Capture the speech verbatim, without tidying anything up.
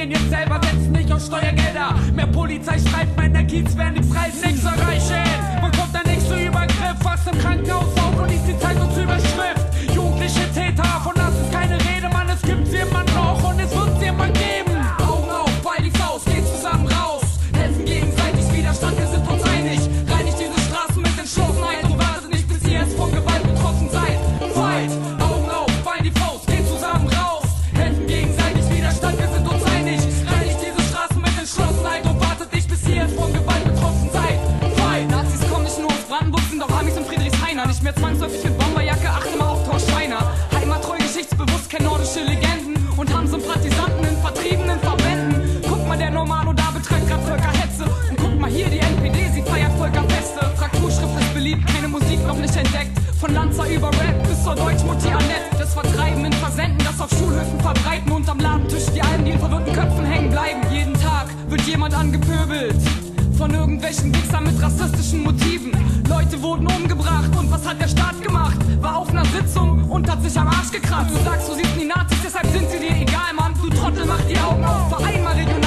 gehen jetzt selber, setzen nicht auf Steuergelder. Mehr Polizeistreifen in der Kiez werden die Preise nichts erreichen. Man kommt da nicht so Übergriff, was im Krankenhaus auf und liest die Zeitungsüberschrift. Jugendliche Täter, von das ist keine Rede, Mann, es gibt sie immer noch und es wird sie immer geben. Augen auf, Ball die Faust, geht zusammen raus, helfen gegenseitig, Widerstand, wir sind uns einig. Reinigt diese Straßen mit Entschlossenheit und wartet nicht, bis ihr erst von Gewalt betroffen seid. Fight! Augen auf, Ball die Faust, geht zusammen raus, helfen gegenseitig, Widerstand, wir sind uns einig. Reinigt diese Straßen mit Entschlossenheit und wartet nicht, bis ihr erst von Gewalt betroffen seid. Fight! Nazis kommen nicht nur aus Brandenburg, sind auch Amis und Friedrichshainer. Nicht mehr zwangsläufig mit Bomberjacke, achte mal auf Torsteiner. Heimattreu, geschichtsbewusst, kennen nordische Legenden und haben Sympathisanten in vertriebenen Verbänden. Guck mal, der Normalo da betreibt grad Völkerhetze. Und guck mal hier, die N P D, sie feiert Völkerfeste. Frakturschrift ist beliebt, keine Musik noch nicht entdeckt. Von Lanza über Rap bis zur Deutschmutti Annette. Das Vertreiben in Versenden, das auf Schulhöfen verbreiten und am Ladentisch die Alben, die in verwirrten Köpfen hängen bleiben. Jeden Tag wird jemand angepöbelt von irgendwelchen Wichsern mit rassistischen Motiven. Leute wurden umgebracht und was hat der Staat gemacht? War auf einer Sitzung und hat sich am Arsch gekratzt. Du sagst, du siehst die Nazis, deshalb sind sie dir egal, Mann. Du Trottel, mach die Augen auf, fahr einmal regional.